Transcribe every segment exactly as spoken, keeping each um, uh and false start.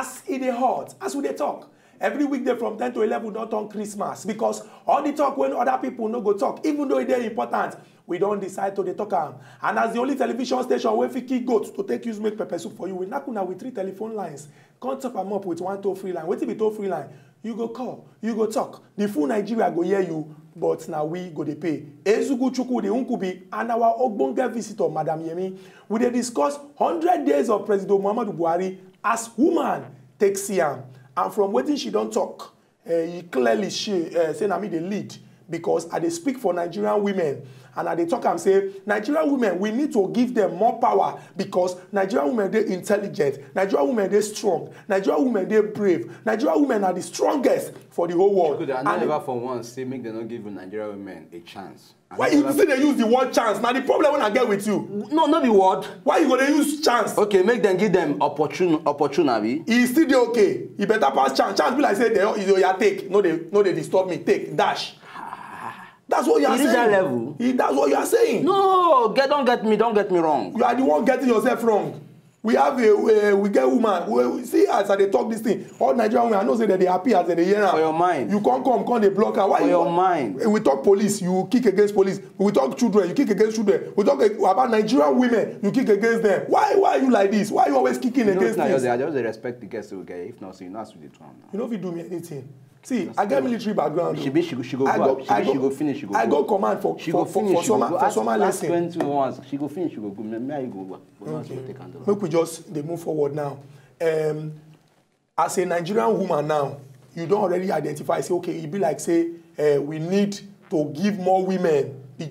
as e dey hot, as we dey talk. Every weekday from ten to eleven, we don't turn Christmas because all the talk when other people no go talk, even though it's important, we don't decide to dey talk am. And as the only television station where fit kick goat to take use make pepper soup for you, we knack una with three telephone lines. Come top am up with one toll free line. Wetin be toll free line? You go call, you go talk. The full Nigeria go hear you, but now we go dey pay. Ezugwu Chukwudi and Nkubi and our ogbonge visitor, Madam Yemi, we dey discuss one hundred days of Presido Buhari as woman take see am. And from wetin she don talk, uh, he clearly she uh, say na me dey lead because I dey speak for Nigerian women and I dey talk am say Nigerian women we need to give them more power because Nigerian women dey intelligent, Nigerian women dey strong, Nigerian women dey brave, Nigerian women are the strongest for the whole world. Could I never for once say make them not give Nigerian women a chance? Why you say they use the word chance? Now the problem when I get with you. No, not the word. Why you gonna use chance? Okay, make them give them opportun opportunity. He still dey okay. He better pass chance. Chance be like say they you take. No, they no they disturb me. Take dash. That's what you are saying. That level. He, that's what you are saying. No, get don't get me. Don't get me wrong. You are the one getting yourself wrong. We have a, a we get woman. We, see as they talk this thing. All Nigerian women, I know say that they happy as they hear. For your mind. You can't come, come they block her. Why For you your want? mind. We talk police, you kick against police. We talk children, you kick against children. We talk about Nigerian women, you kick against them. Why why are you like this? Why are you always kicking you know, against this? I just respect the guests we get. If not, so you know what they do. You know if you do me anything. See, I get military background. She be she go she go I go. go, She, I be, go, she go finish. She go. I go, go command for she for, go finish, for, for she summer go for summer lesson. twenty once. She go finish. She go go. Me I go. Okay. Make we just they move forward now. Um, as a Nigerian woman now, you don't already identify. Say okay, it be like say uh, we need to give more women the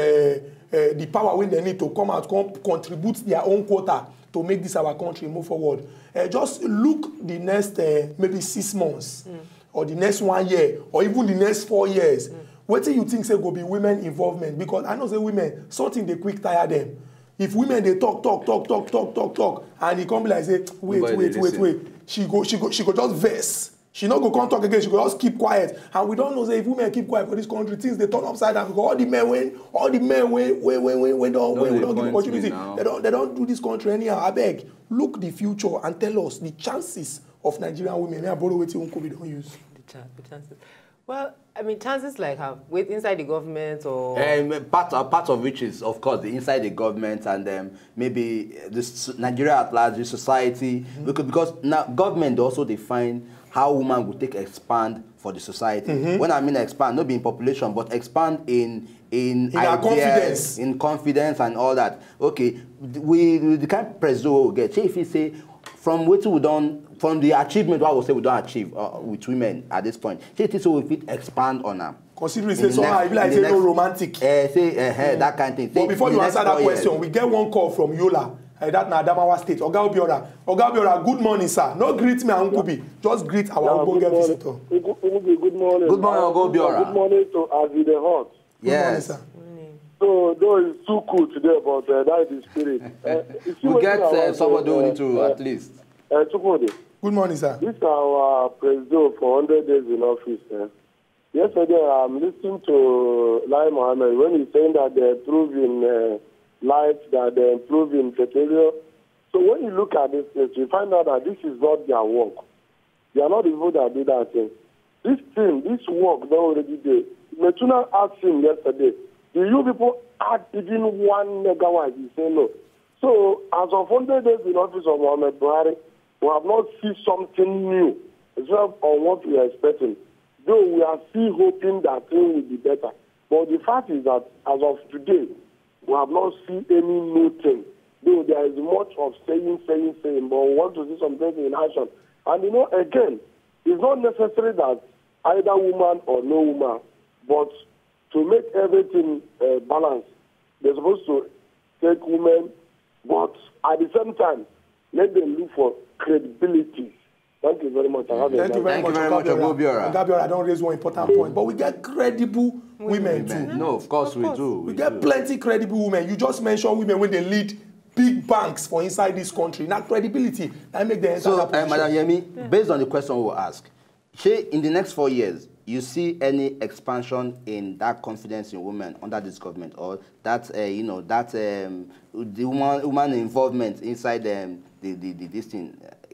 uh, uh, the power when they need to come out, come contribute their own quota to make this our country move forward. Uh, just look the next uh, maybe six months. Mm. Or the next one year, or even the next four years. Mm. What do you think say go be women involvement? Because I know say women, something they quick tire them. If women they talk, talk, talk, talk, talk, talk, talk, and he come be like say, wait, Nobody wait, wait, wait. She go, she go, she go just verse. She not go come talk again. She go just keep quiet. And we don't know say if women keep quiet for this country, things they turn upside down. Because all the men when, all the men when, when, when, when, when don't, when we don't give opportunity, they don't, they don't do this country anyhow. I beg, look the future and tell us the chances of Nigerian women. I borrow what Nkubi don't use. The, chance, the chances. Well, I mean, chances like have with inside the government or um, part uh, part of which is of course the inside the government and um, maybe this Nigeria at large, the society, mm-hmm. because because now government also define how women will take expand for the society. Mm-hmm. When I mean expand, not be in population, but expand in in, in ideas, confidence, in confidence and all that. Okay, we the kind of president we get. Say if you say from what we done. From the achievement, what I would say we don't achieve uh, with women at this point. Say it is so we fit expand on them. Considering say so, I be like say no romantic. Uh, say uh, mm. that kind of thing. But before you answer that question, we get one call from Yola. Uh, that na Adamawa State. Oga Buhari. Oga Buhari, good morning, sir. No greet me and Nkubi. Just greet our Ogbonge visitor. Good morning. Good morning, Oga Buhari. Good morning to A S E Dey Hot. Yes. Good morning, sir. So, though it's too cool today, but uh, that is the spirit. Uh, we get uh, somebody who uh, need to uh, at least. Uh, Chukwudi. Good morning, sir. This is our president for one hundred days in office. Eh? Yesterday, I'm listening to Lai Mohammed when he's saying that they're improving uh, life, that they're improving petroleum. So when you look at this place, you find out that this is not their work. They are not the people that do that thing. This thing, this work, they already did. Metuna asked him yesterday, do you people add even one megawatt? He said no. So as of one hundred days in office of Mohammed Buhari, we have not seen something new, as well on what we are expecting. Though we are still hoping that things will be better. But the fact is that as of today, we have not seen any new thing. Though there is much of saying, saying, saying, but we want to see something in action. And you know, again, it's not necessary that either woman or no woman, but to make everything uh, balanced, they're supposed to take women, but at the same time, let them look for credibility. Thank you very much. I have Thank you very Thank much, you very much, Oga Buhari. Oga Buhari, I don't raise one important point, but we get credible women, women too. No, of course, of course. we do. We, we get do. plenty credible women. You just mentioned women when they lead big banks for inside this country. Now, credibility, I make the enter So, that uh, position. Madam Yemi, yeah. based on the question we'll ask, say in the next four years, you see any expansion in that confidence in women under this government, or that uh, you know that um, the woman, woman involvement inside um, the, the the this thing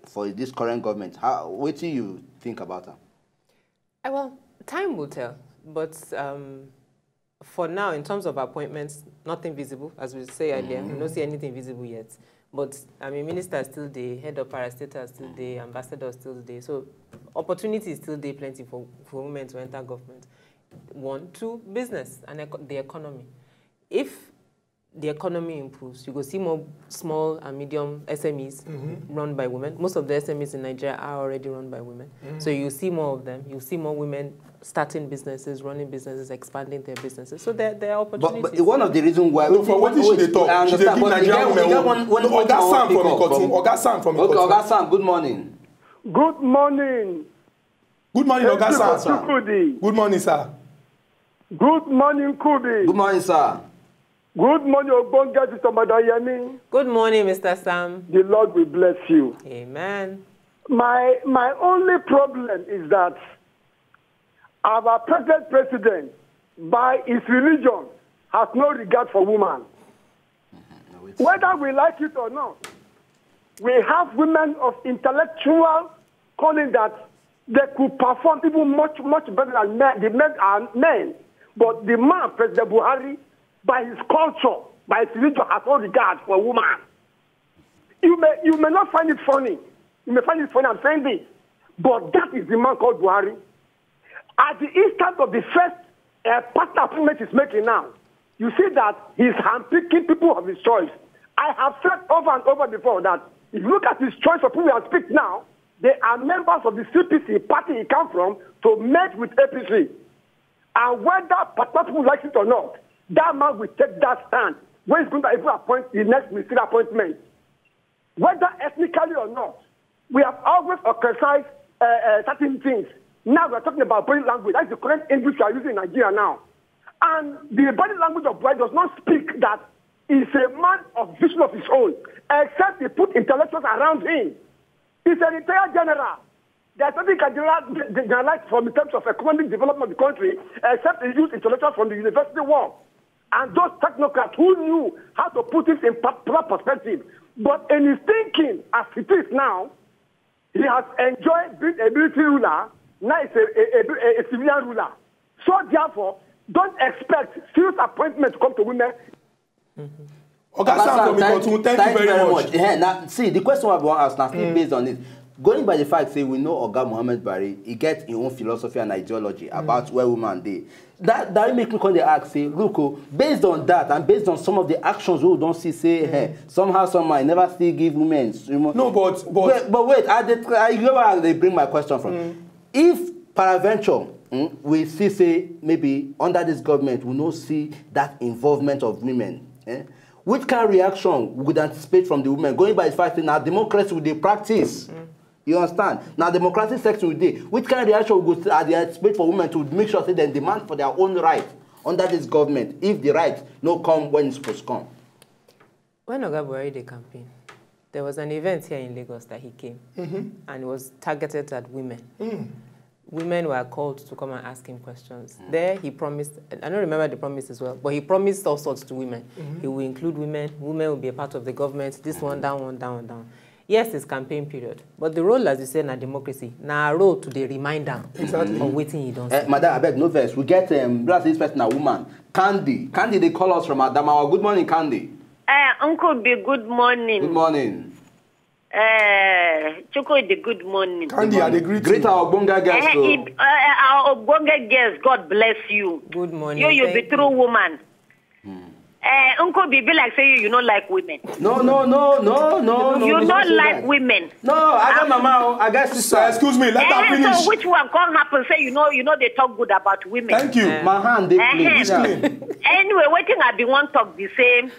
for this current government. How, what do you think about her? Uh, well, time will tell. But um, for now, in terms of appointments, nothing visible, as we say earlier. Mm-hmm. We don't see anything visible yet. But, I mean, minister still there, head of parastatal still there, ambassador still there. So, opportunity is still there plenty for, for women to enter government. One, two, business and eco the economy. If the economy improves, you go see more small and medium S M Es mm-hmm. run by women. Most of the S M Es in Nigeria are already run by women. Mm-hmm. So you see more of them. You see more women starting businesses, running businesses, expanding their businesses. So there, there are opportunities. But, but one of the reasons why... No, for what did she talk? I understand. But you get, you get one, one, no, Oga Sam from Ikotun. Oga Sam from Ikotun. Okay, Oga Sam, good morning. Good morning. Good morning, Oga Sam. Chukwudi. Good morning, sir. Good morning, Nkubi. Good morning, sir. Good morning, Ogbonge, Sister Madayemi. Good morning, Mister Sam. The Lord will bless you. Amen. My, my only problem is that our present president, by his religion, has no regard for women. Mm-hmm. Whether we like it or not, we have women of intellectual calling that they could perform even much, much better than men. The men are men. But the man, President Buhari, by his culture, by his religion, has no regard for women. You may, you may not find it funny. You may find it funny, I'm saying this. But that is the man called Buhari. At the instant of the first uh, partner appointment he's making now, you see that he's handpicking people of his choice. I have said over and over before that if you look at his choice of people we are speaking now, they are members of the C P C party he comes from to merge with A P C. And whether partner people like it or not, that man will take that stand when he's going to even appoint the next ministerial appointment. Whether ethnically or not, we have always ostracized uh, uh, certain things. Now we're talking about body language. That's the current English we are using in Nigeria now. And the body language of Buhari does not speak that he's a man of vision of his own, except he put intellectuals around him. He's a retired general. There's nothing he can generalize from in terms of economic development of the country, except he used intellectuals from the university world. And those technocrats who knew how to put this in proper perspective. But in his thinking, as it is now, he has enjoyed being a military ruler, now he's a, a, a, a civilian ruler. So therefore, don't expect serious appointment to come to women. Mm-hmm. Okay, Sam, thank, thank, thank, thank you very, very much. much. Yeah, now, see, the question I want to ask now, mm. based on this, going by the fact, say, we know Oga Muhammad Buhari, he gets his own philosophy and ideology mm. about where women they. That that make me come to ask, say, look, based on that and based on some of the actions we don't see, say, mm. hey, somehow, somehow, never still give women. You know, no, but but wait, but wait, I, did, I you know where they bring my question from. Mm. If paraventure mm, we see, say, maybe under this government, we don't see that involvement of women. Eh? Which kind of reaction would anticipate from the women? Going by the fact that now democracy would they practice. Mm. You understand? Now, democratic section would they. Which kind of reaction would they anticipate for women to make sure that they demand for their own right under this government, if the right no come when it's supposed to come? When Oga Buhari did campaign, there was an event here in Lagos that he came, mm-hmm. and it was targeted at women. Mm. Women were called to come and ask him questions. Mm. There, he promised, I don't remember the promise as well, but he promised all sorts to women. Mm-hmm. He will include women, women will be a part of the government, this one, down, one, down, down. Yes, it's campaign period, but the role, as you say, in democracy, now a role to the reminder exactly. of waiting you don't uh, Madam, I beg, no verse. We get, um, this person, a woman, Candy. Candy, they call us from Adamawa. Good morning, Candy. Uh, Uncle B, good morning. Good morning. Uh, Chukwudi, good morning. Candy, I agree. Greet our Obonga guests. Uh, uh, our Obonga guests, God bless you. Good morning. You, you be true woman. Hmm. Uh, Uncle B, be like say you, you don't like women. No, no, no, no, no, no. You don't, don't like that. Women. No, I got mama, I got sister. Uh, excuse me, let uh, her finish. So which one can't happen? Say you know, you know they talk good about women. Thank you. Uh, my hand, they please. Uh, anyway, waiting I be one talk the same.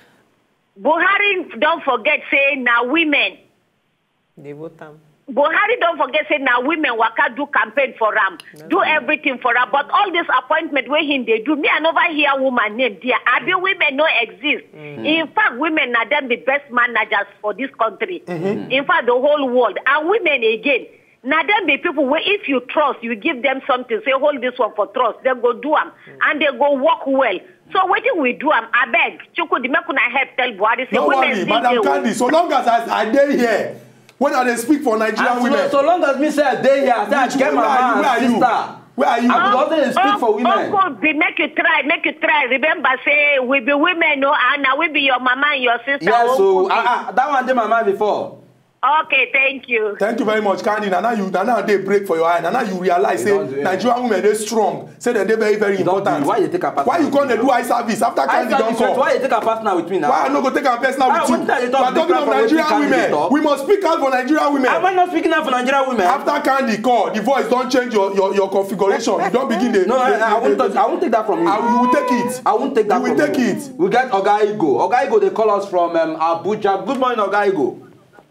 Buhari don't forget say now women. They vote them. Buhari don't forget say now women waka do campaign for them, do everything for them. But all this appointment where him they do, me I never hear woman name there. I be women no exist. Mm-hmm. In fact, women are them the best managers for this country. Mm-hmm. In fact, the whole world. And women again, now them the people where if you trust, you give them something, say hold this one for trust, they go do them mm-hmm. and they go work well. So what do we do? I beg, Chukwudi, make una help tell Buhari say no women. Worry, Madam Candy, so long as I, I dare here. When I they speak for Nigerian women. So long as me say a day here, I say I get my man and sister. Where are you? I would also speak for women. Oh, be make you try, make you try. Remember, say we be women, no, and now we be your mama and your sister. Yes, so uh, uh, that one did my man before. Okay, thank you. Thank you very much, Candy. Now you, now they break for your eye. Now you realize, say Nigerian women they strong. Say that they very very important. Why you take a partner? Why you gonna do eye service after Candy don't come? Why you take a partner with me now? Why I not go take a partner with you? We are talking of Nigerian women. We must speak out for Nigerian women. Am I not speaking out for Nigerian women? After Candy call, the voice don't change your your, your configuration. You don't begin the. No, the, I, I, the, won't the, touch, I won't take that from you. I, you will take it. I won't take that you from will take you. it. We get Oga Igo. Oga Igo, they call us from um, Abuja. Good morning, Oga Igo.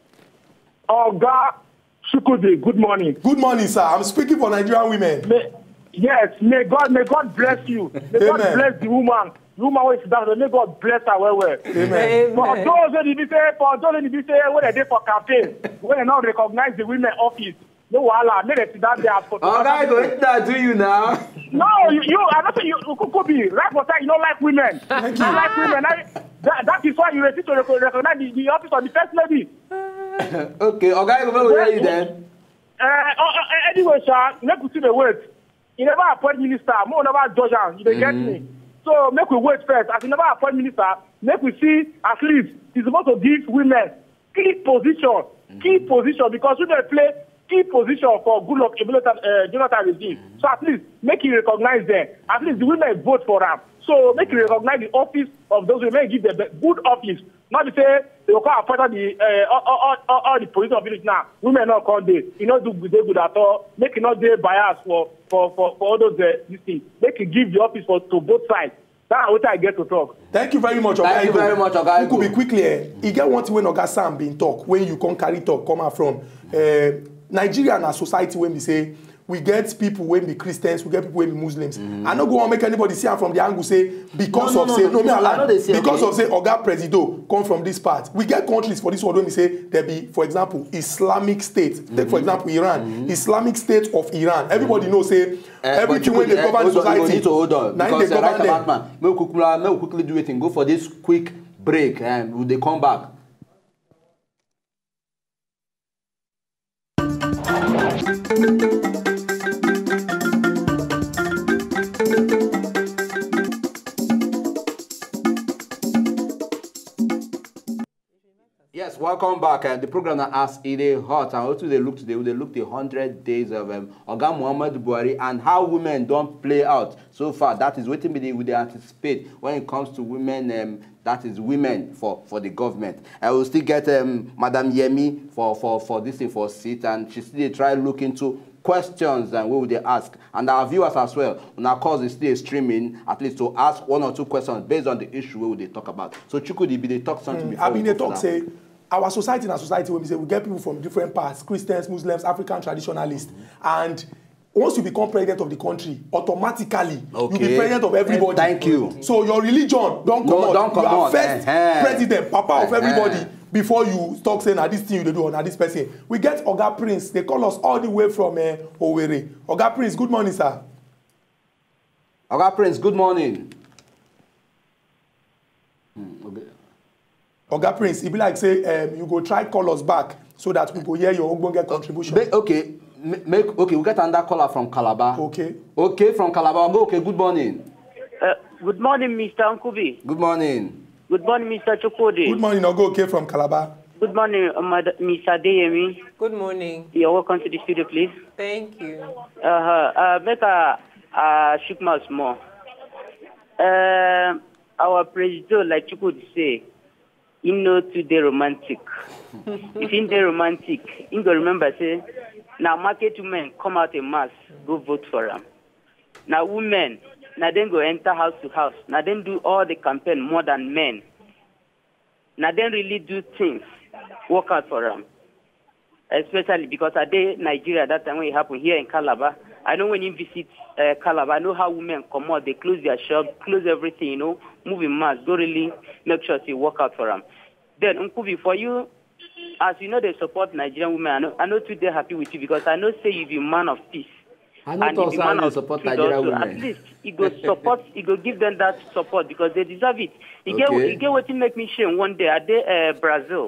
Oga Chukwudi, good morning. Good morning, sir. I'm speaking for Nigerian women. May, yes, may God, may God bless you. May Amen. God bless the woman. The woman who is down, may God bless her well, well. Amen. For those who be say, for those who be say, when they dey for campaign, when they not recognize the women office, no wahala, make they sit down there. Oga Igo, what did I do you now? No, you, you I don't say you, you could be right for that. You don't like women. Thank you. you. like women. I, that, that is why you refuse to recognize the, the office of the first lady. Okay, Oga Igo, where were you then? Uh, uh, anyway, sir, make we see the wait. You never appoint minister, more never judge am. You dey get me. So make we wait first. As you never appoint minister, make we see at least he's supposed to give women key position, key position because women play key position for good luck uh, Jonathan regime. So at least make you recognize them. At least the women vote for them. So make you recognize the office of those women, give them the good office. Not to say they will come after the uh, all, all, all, all the position of village now. Women not come there. You know do good, good at all. Make it not there bias for for for, for all those uh, these things. Make it give the office for to both sides. That's what I get to talk. Thank you very much, Oga. Thank you very much, Oga. You could be quickly. Eh? You get one thing when Oga Sam been talk when you come carry talk come out from uh, Nigeria and our society when we say. We get people when be Christians, we get people when be Muslims. Mm. I don't go and make anybody see from the angle say because no, no, of no, say no, no, no, no, no say, because okay. of say Oga Presido come from this part. We get countries for this one when we say there be, for example, Islamic State. Mm-hmm. Take for example Iran, mm-hmm. Islamic State of Iran. Everybody mm-hmm. know say uh, everything when they uh, govern society. You need to hold on because they uh, right about man. May we quickly, may we quickly do it and go for this quick break and will they come back? Yes, welcome back. Uh, the program that A S E Dey Hot, and also they look today, they look the hundred days of um, Oga Buhari and how women don't play out so far. That is what we they anticipate when it comes to women. Um, that is women for for the government. I will still get um, Madam Yemi for for for this thing for seat, and she still try look into questions and what would they ask, and our viewers as well. On our course is still streaming at least to ask one or two questions based on the issue what would they talk about. So Chukwudi, be they talk something mm, before. I mean they talk say. Our society and our society, when we say we get people from different parts, Christians, Muslims, African traditionalists, mm-hmm. and once you become president of the country, automatically okay. you'll be president of everybody. Thank you. So your religion don't come no, out. Don't come you are out. first uh-huh. president, papa uh-huh. of everybody, before you talk saying that this thing you do or this person. We get Oga Prince. They call us all the way from uh, Owerri. Oga Prince, good morning, sir. Oga Prince, good morning. Hmm, okay. Oga Prince, it be like say um, you go try call us back so that we go hear your ogbonge contribution. Okay, make okay. We get another caller from Calabar. Okay. Okay, from Calabar. Okay, good morning. Uh, good morning, Mister Nkubi. Good morning. Good morning, Mister Chukwudi. Good morning, Ogo. Okay, from Calabar. Good morning, uh, Mister Adeyemi. Good morning. You're welcome to the studio, please. Thank you. Uh, uh, make a uh, shook my small. Uh, our president, like Chukwudi say. You know, today romantic. If in the romantic, you go remember say, now market women come out in mass, go vote for them. Now women, now then go enter house to house. Now then do all the campaign more than men. Now then really do things, work out for them. Especially because I did Nigeria that time when it happened here in Calabar. I know when you visit uh, Calabar, I know how women come out, they close their shop, close everything, you know, move in mass, go really make sure they work out for them. Then, Nkubi, for you, as you know, they support Nigerian women. I know, I know today happy with you because I know say you be man of peace. I know and also man of support Nigerian women. At least he go support, he go give them that support because they deserve it. He okay. get, he get what he make me shame one day. I did uh, Brazil.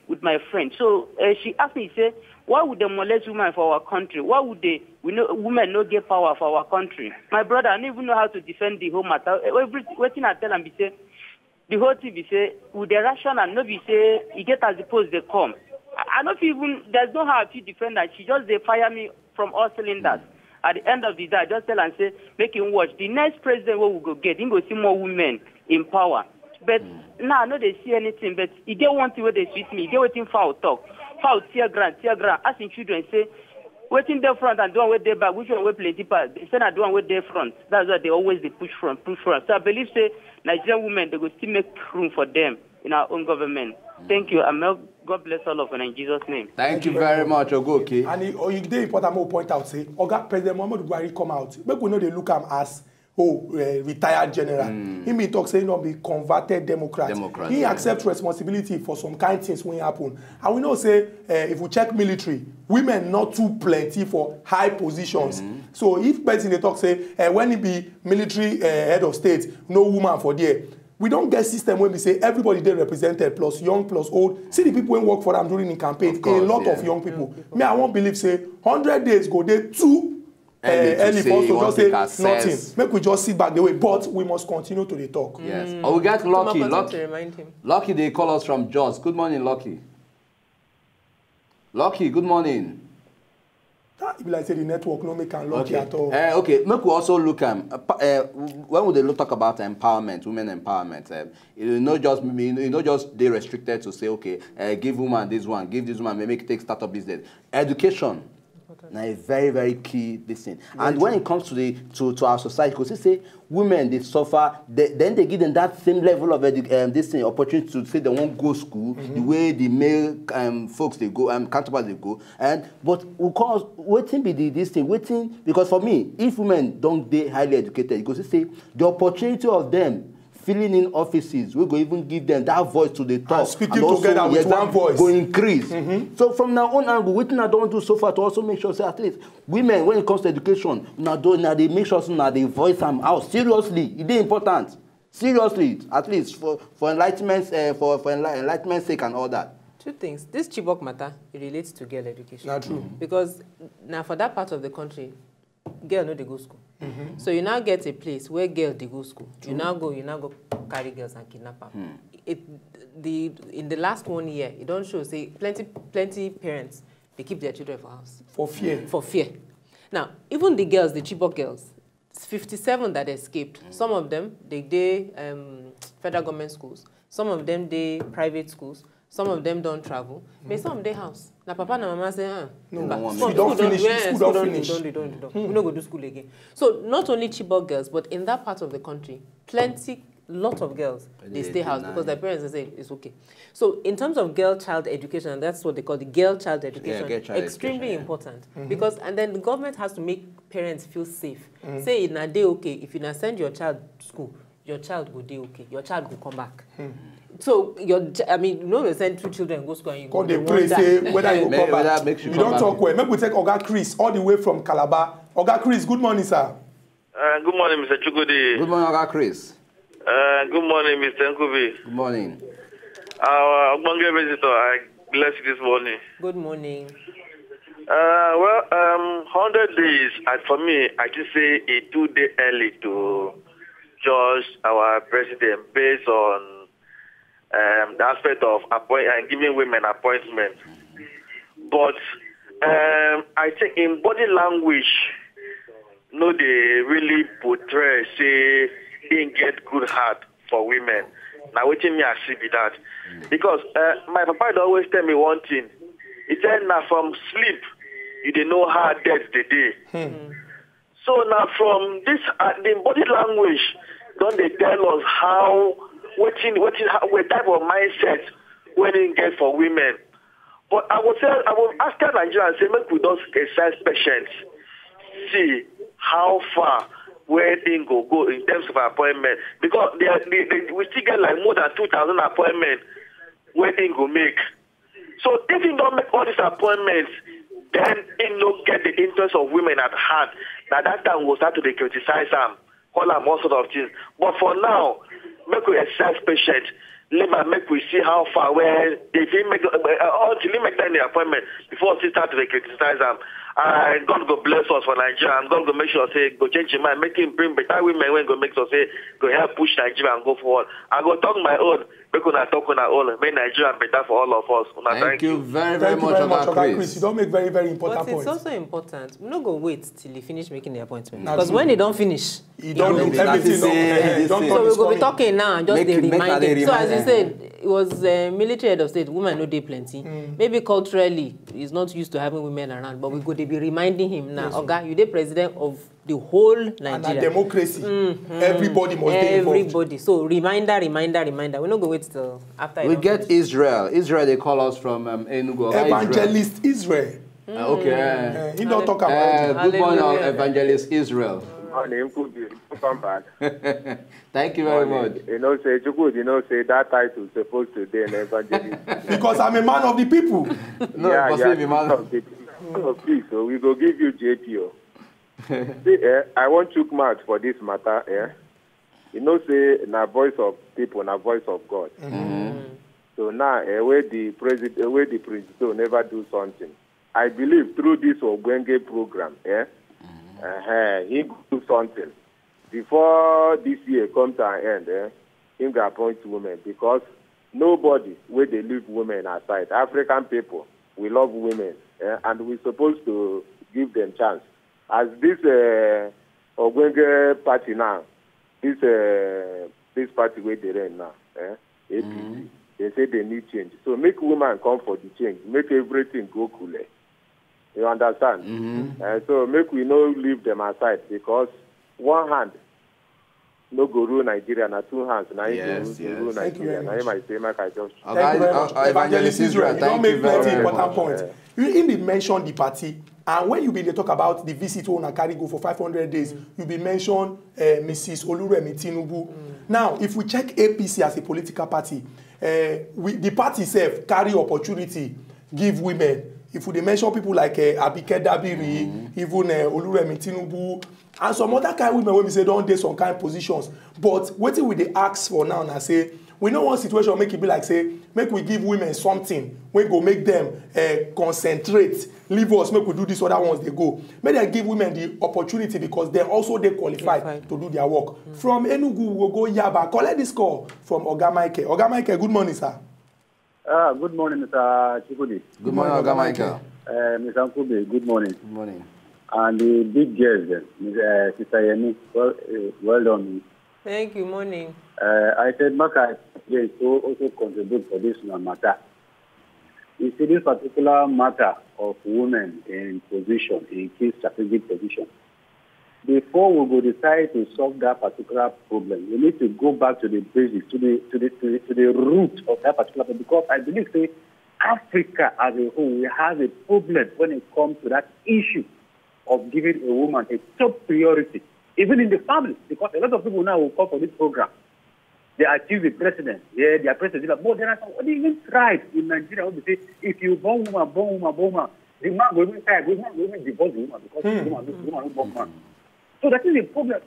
with my friend. So uh, she asked me, say, why would they molest women for our country? Why would they, we know, women not get power for our country? My brother, I don't even know how to defend the whole matter. Everything I tell him, be say, the whole thing be say, with the ration and no be say, he get as the post they come. I, I don't even, there's no how to defend that. She just, they fire me from all cylinders. At the end of the day, I just tell and say, make him watch. The next president what we go get, he go see more women in power. But now, I know they see anything, but he get one thing where they sweet me, he get waiting foul talk. Foul, tear ground, tear ground, asking children, say, waiting there front and doing where they back, which one will play deeper? They say, I do one with their front. That's why they always they push front, push front. So I believe, say, Nigerian women, they will still make room for them in our own government. Thank you. And God bless all of us in Jesus' name. Thank, Thank you very much, Ogoke. And it, oh, you did important more point out, say, Oga President Muhammadu Buhari come out. But we know they look at him as oh, uh, retired general. Mm. He may talk saying not be converted Democrat. Democrat he yeah. accepts responsibility for some kind of things when happen. And we know say uh, if we check military, women not too plenty for high positions. Mm-hmm. So if person they talk say uh, when he be military uh, head of state, no woman for there. We don't get system when we say everybody they represented plus young plus old. See the people who work for them during the campaign. Course, a lot yeah. of young people. Young people. Me, I won't believe say one hundred days go there two. Early for us to just say nothing. Make we just sit back the way, but we must continue to the talk. Yes. Mm. Oh, we get Lucky. Lucky. Lucky, they call us from Jos. Good morning, Lucky. Lucky, good morning. That be like say the network no make and Lucky okay. at all. Uh, okay, make we also look at um, uh, when we they talk about empowerment, women empowerment. Uh, you know, just you know, just they restricted to say, okay, uh, give woman this one, give this woman, maybe take startup business, education. Now a very, very key this thing. Very and true. When it comes to the to, to our society, because they say women they suffer, they, then they give them that same level of um, this thing, opportunity to say they won't go school, mm-hmm. the way the male um, folks they go, um, counterparts they go. And but because waiting be the this thing, waiting because for me, if women don't they highly educated, because they say the opportunity of them filling in offices, we go even give them that voice to the top. And speaking and also, together with one voice. Go increase. Mm-hmm. So from now on, angle, waiting I don't do so far to also make sure, say at least women, when it comes to education, now, do, now they make sure now they voice them out. Seriously, it is important. Seriously, at least for, for enlightenment, uh, for, for enlightenment sake and all that. Two things. This Chibok matter, it relates to girl education. Not true. Mm-hmm. Because now for that part of the country, girl no they go school. Mm-hmm. So you now get a place where girls they go school. True. You now go, you now go carry girls and kidnap them. Mm. It the in the last one year, it don't show say plenty plenty parents they keep their children for house for fear. For fear. Now even the girls, the Chibok girls, it's fifty-seven that escaped. Mm. Some of them they they um, federal government schools. Some of them they private schools. Some of them don't travel. Mm. But some of them house. Now papa and mama say, ah, no, no, school don't finish. School don't finish. Don't, don't, don't. We don't go to school again. So not only Chibok girls, but in that part of the country, plenty, lot of girls, they stay house because their parents say it's okay. So in terms of girl child education, and that's what they call the girl child education, yeah, child extremely education, yeah. important. Mm-hmm. Because and then the government has to make parents feel safe. Mm-hmm. Say in a day okay, if you not send your child to school, your child will do okay. Your child will come back. Mm-hmm. So, your, I mean, you know, you send two children go school and you go. They pray, say whether you come back. You, you don't back. Talk well. Maybe we take Oga Chris all the way from Calabar. Oga Chris, good morning, sir. Uh, good morning, Mister Chukwudi. Good morning, Oga Chris. Uh, good morning, Mister Nkubi. Good morning. Our Ogbonge visitor, I bless you this morning. Good morning. Uh, well, um, one hundred days, and for me, I just say it's too day early to judge our president based on Um, the aspect of appoint and giving women appointment. But um, I think in body language, no, they really portray, say, they get good heart for women. Now, waiting me, I see be that. Because uh, my papa always tell me one thing. He said, now from sleep, you didn't know how death they day. Hmm. So now from this, uh, the body language, don't they tell us how What, in, what, in, what type of mindset women get for women? But I would say, I would ask Nigerians, say, make we don't exercise patience. See how far where things go go in terms of appointment. Because they are, they, they, we still get like more than two thousand appointments where things go make. So if you don't make all these appointments, then you don't get the interest of women at heart. Now that time we'll start to criticize them, call them all sort of things. But for now, make we exercise patience. leave and make we see how far where if he make uh, until he make any appointment before he start to criticize them. And God go bless us for Nigeria, and God go make sure say go change your mind, make him bring better women when go make sure say go help push Nigeria and go forward. I go talk my own, because I talk on our own, make Nigeria better for all of us. Thank, thank you very, very thank much, you very much, Oga Chris. Chris. You don't make very, very important points. But it's points. also important. We don't go wait till he finish making the appointment. Because when they don't finish, he don't do everything. everything. Don't so we're going to be talking now and just make, they make remind them. So as you remind said, it was uh, military head of state, women no dey plenty. Mm. Maybe culturally, he's not used to having women around, but we go to be reminding him now, yes, Oga, you the president of the whole Nigeria. And a democracy. Mm-hmm. Everybody must Everybody. be involved. Everybody. So reminder, reminder, reminder. We're not going to wait till after. We get finish. Israel. Israel, they call us from um, Enugu. Evangelist Israel. Israel. Mm. Okay. Uh, he don't talk about uh, it. Good morning, Evangelist Israel. My name could be come back. Thank you very much. You know, say Chukwudi, you know, say that title is supposed to be an evangelist. Because I'm a man of the people. No, yeah, yeah, man. man of the people. Please, so we go give you J P O. See, eh, I want to march for this matter. Eh? You know, say na voice of people, na voice of God. Mm-hmm. So now, eh, where the president, where the president never do something. I believe through this Ogwenge program, eh, mm-hmm. uh, he do something before this year come to an end. Eh, he go appoint women because nobody where they leave women aside. African people, we love women, eh, and we're supposed to give them chance. As this uh, Ogwenge party now, this uh, this party where they run now, eh, A P C, mm-hmm. they say they need change. So make women come for the change, make everything go cool. You understand? Mm-hmm. uh, so make we no leave them aside because one hand no go rule Nigeria, na two hands now yes, go yes. rule Nigeria. Now I say make I just. Thank okay, you very much. Uh, Evangelist Israel, you don't make plenty important points. Yeah. You even mention the party. And when you be talk about the visit on a carry go for five hundred days, mm. you be mention uh, Missus Oluremi Tinubu. Mm. Now, if we check A P C as a political party, uh, we, the party itself carry opportunity, give women. If we mention people like uh, Abike Dabiri, mm. even uh, Oluremi Tinubu, and some other kind of women when we say don't take some kind of positions. But what we they ask for now and I say, we know one situation make it be like say, make we give women something, we go make them uh, concentrate, leave us, make we do this other ones they go. Make them give women the opportunity because they also they qualified yeah, to do their work. Mm. From Enugu, we'll go Yaba. Collect this call from Oga Michael. Oga Michael, good morning, sir. Uh, good morning, Mister Chukwudi. Good morning, Oga Michael. Uh, Mister Nkubi, good morning. Good morning. And the big girls, uh, Sister Yemi, well, uh, well done. Thank you, morning. Uh, I said, Maka yes, also contribute for this matter. You see, this particular matter of women in position, in key strategic position, before we will decide to solve that particular problem, we need to go back to the basics, to the to the to the, to the root of that particular problem. Because I believe, say, Africa as a whole, we have a problem when it comes to that issue of giving a woman a top priority, even in the family. Because a lot of people now will call for this program. They accuse the president. Yeah, they are president. But there are some even tribes in Nigeria who say, if you born woman, born woman, born woman, the man will even die, the man will even divorce the woman because mm. the woman, the woman will born man. So that is a problem.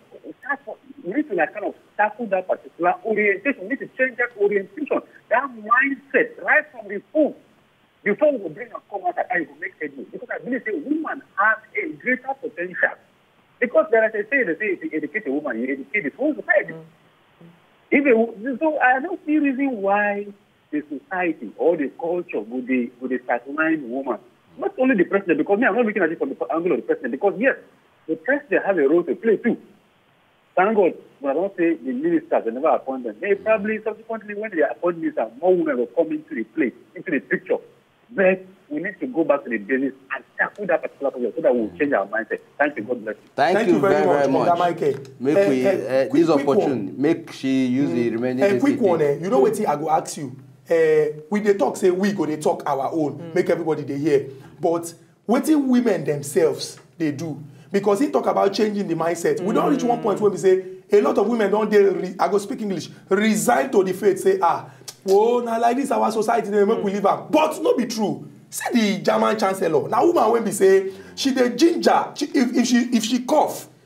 We need to like kind of tackle that particular orientation. We need to change that orientation, that mindset right from the home. Before we will bring a comment that I will make headway. Because I believe a woman has a greater potential. Because there is a saying, they say, if you educate a woman, you educate the whole society. Mm. If it, so I don't see reason why the society or the culture would be would sideline woman. Not only the president, because me, I'm not looking at it from the angle of the president, because yes, the president has a role to play too. Thank God, when I don't say the ministers, they never appoint them. They probably subsequently, when they appoint ministers, more women will come into the play, into the picture. But we need to go back to the basics and tackle that particular problem so that we'll change our mindset. Thank you, God bless you. Thank, Thank you, you very, very much, much. Michael. Make uh, we, uh, uh, quick, this opportunity, make she use mm. the remaining. A uh, quick one, uh, you know what I go ask you? Uh, we they talk, say we go, they talk our own, mm. make everybody they hear. But what the women themselves they do? Because he talk about changing the mindset. Mm. We don't reach one point where we say a lot of women don't they re, I go speak English, resign to the faith, say ah, oh now like this our society they make mm. we live up. But not be true. See the German chancellor. Now woman when we say she the ginger, she, if, if she if she cough,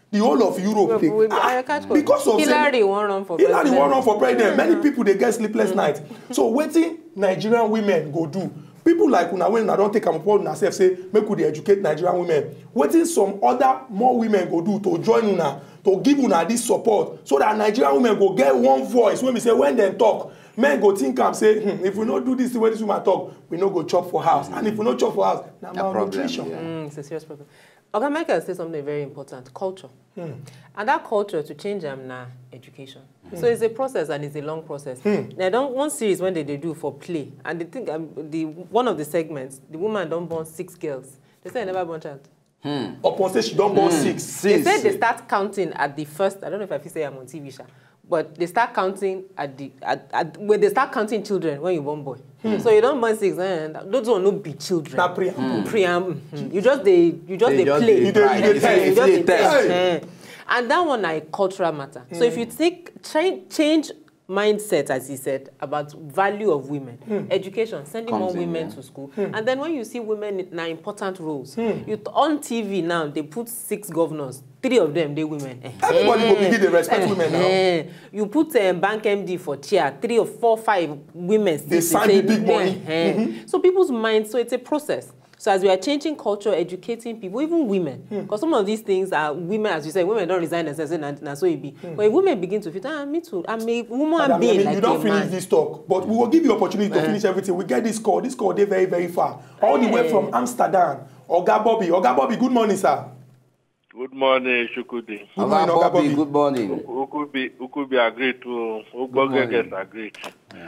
The whole of Europe, they, we, ah, catch because of Hillary won't run for Hillary president. won't run for president. Many people they get sleepless mm. nights. So waiting Nigerian women go do. People like una when una don't take them upon una self say make we educate Nigerian women. Waiting some other more women go do to join una to give una this support so that Nigerian women go get one voice when we say when they talk. Men go think and say, hmm, if we not do this the way this woman talk, we no go chop for house. Mm-hmm. And if we not chop for house, now malnutrition. Yeah. Mm, it's a serious problem. Oga Michael said something very important, culture. Hmm. And that culture to change them now, education. Hmm. So it's a process and it's a long process. Hmm. Now, don't one series when they, they do for play, and they think um, the one of the segments, the woman don't born six girls. They say I never born child. Hmm. Upon say she don't born hmm. six. They said they start counting at the first, I don't know if I feel say I'm on T V, Sha. But they start counting at the at, at when they start counting children when you born boy. Hmm. So you don't born six, and those will not be children. Not preamble. Mm. Preamble. Mm. You just they you just they, they just play. They, you they, just they, you just they test. Hey. And that one is cultural matter. Mm. So if you take change, change mindset, as he said, about value of women, mm. education, sending Comes more in, women yeah. to school, mm. and then when you see women in important roles, mm. you on T V now they put six governors. Three of them, they women. Everybody go begin to respect women now. You put a um, bank M D for chair, three or four, five women. They sign the big money. Mm-hmm. So people's minds, so it's a process. So as we are changing culture, educating people, even women, because mm. some of these things are women, as you say, women don't resign themselves, and so it be. Mm. But if women begin to feel, ah, me too, I'm a woman Madam, being I mean, like you don't a finish man. this talk, but we will give you opportunity to uh, finish everything. We get this call. This call, they're very, very far. All the way from Amsterdam. Oga Bobby. Oga Bobby, good morning, sir. Good morning, Chukwudi. Good morning, Oga Bobby. Good morning. Who could be who could be agreed to? Who could agreed? Yeah.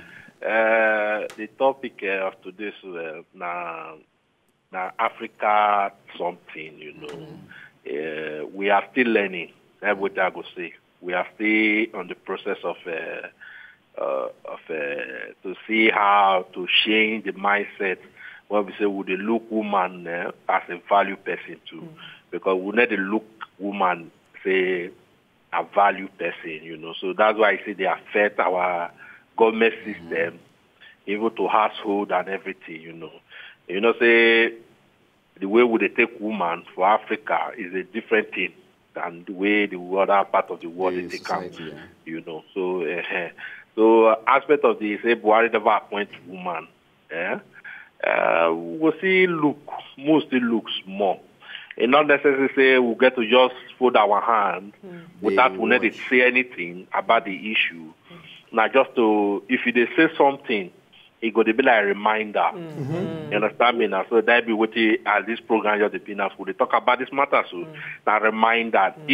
Uh, the topic uh, of today's uh, now, now Africa something, you know. Mm-hmm. uh, we are still learning. That's what I would say. We are still on the process of uh, uh, of uh, to see how to change the mindset when we say would they look woman uh, as a value person too. Mm-hmm. Because we need to look woman, say, a value person, you know. So that's why I say they affect our government system, mm-hmm. even to household and everything, you know. You know, say, the way we they take woman for Africa is a different thing than the way the other part of the world yeah, they take them, yeah. you know. So, uh, so aspect of the, say, Buhari never appoint woman, yeah? uh, we'll see look, mostly looks more. And not necessarily say we'll get to just fold our hand mm. without we need to say anything about the issue. Mm. Now, just to, if they say something, it going to be like a reminder. Mm-hmm. You understand me now? So that be what it, as this program just the now, they talk about this matter. So, mm. now reminder, mm.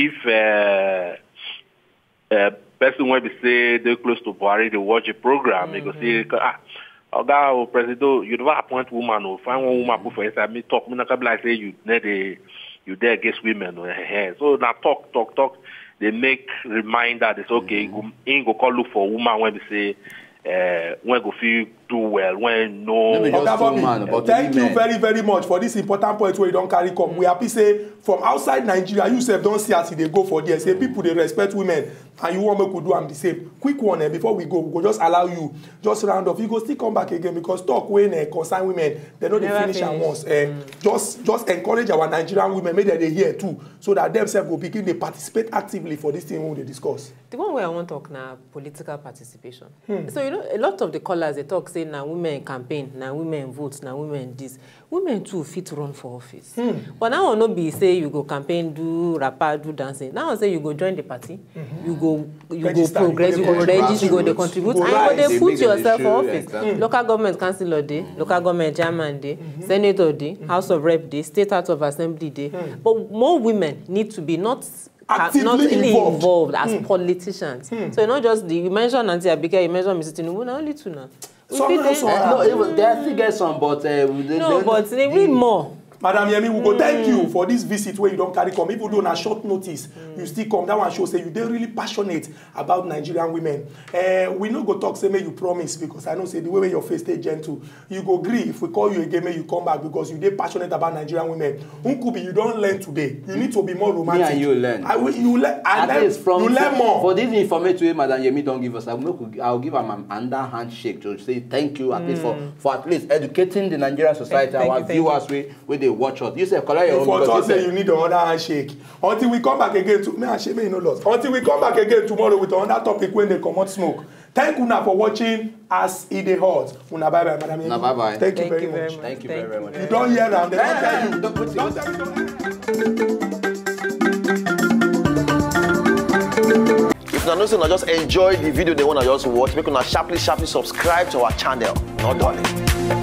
if uh, uh, person when we say they're close to Buhari, they watch a program, mm-hmm. they go say, ah, Oga or Presido, you never appoint woman or find one woman put for inside me talk. Me not like say you need a you there against women. So now talk, talk, talk. They make reminder. They say okay, mm-hmm. ain't go call look for woman when we say uh, when go feel do well when no. Oga Bobby, thank you very very much for this important point where you don't carry come. Mm-hmm. We happy say from outside Nigeria, you self don't see as they go for there. Say people they respect women. And you want me to do them the same. Quick one, eh, before we go, we go just allow you, just round off. You go still come back again because talk when uh, concern women, they know they finish at once. Uh, mm. Just just encourage our Nigerian women, maybe they hear too, so that themselves will begin to participate actively for this thing when they discuss. The one where I want to talk now, political participation. Hmm. So, you know, a lot of the callers, they talk, say, now women campaign, now women vote, now women this. Women too fit run for office. Hmm. But now will not be say you go campaign, do rapper, do dancing. Now I say you go join the party, mm-hmm. you go you register, go progress, you go register, you go they contribute, and you go they put yourself for office. Exactly. Local government councillor day, mm-hmm. local government chairman day, mm-hmm. senator day, mm-hmm. House of Rep day, state House of Assembly day. Mm-hmm. But more women need to be not actively not really involved, involved as mm. politicians. Mm. So you know just the you mentioned Auntie Abike, you mentioned Mister Tinubu, now only two now. Some uh, no, even, they still get some, but uh, they, no, they, but they need more. Madam Yemi, we go mm. thank you for this visit where you don't carry come. Even though on a short notice, mm. you still come. That one shows say you they're really passionate about Nigerian women. Uh, we no go talk, say, may you promise, because I know say the way your face stay gentle. You go agree if we call you again, may you come back because you they passionate about Nigerian women. Nkubi, you don't learn today. You need to be more romantic. Me and you learn. I will, you learn. At learn, least from, you learn more. For this information, Madam Yemi don't give us, I'll, I'll give them an underhand shake to say thank you at mm. least for, for at least educating the Nigerian society, thank, thank our you, viewers, we, where they watch us. You say collect your own. For us say you need another handshake. Until we come back again to me and shame me no loss. Until we come back again tomorrow with another topic when they come out smoke. Thank una for watching As E Dey Hot. Una bye bye, madam. Una bye bye. Thank, Thank you very you very much. much. Thank you Thank very, you. very much. You don't hear them. They don't tell you. Don't put it. Don't tell you. If una know say una just enjoy the video they wanna just watch, make una sharply sharply subscribe to our channel. Not done.